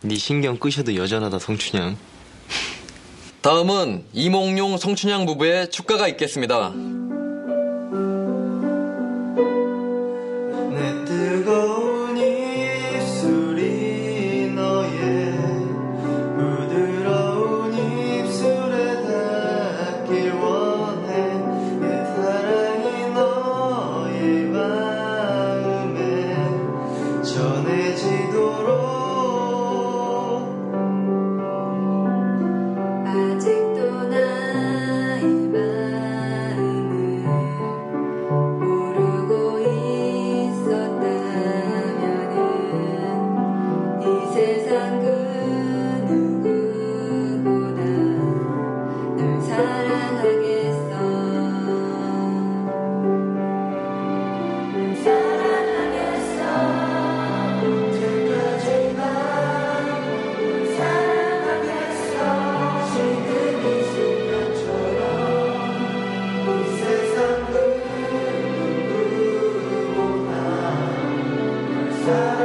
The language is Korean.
네 신경 끄셔도 여전하다 성춘향. 다음은 이몽룡 성춘향 부부의 축가가 있겠습니다. 내 뜨거운 입술이 너의 부드러운 입술에 닿길 원해. 내 사랑이 너의 마음에 전해지도록. 아직도 나의 마음을 모르고 있었다면은 이 세상 그 누구보다 널 사랑하겠어. 널 사랑하겠어. 언제까지나 널 사랑하겠어. 지금 이 순간처럼 이 세상 그 누구보다 널 사랑하겠어.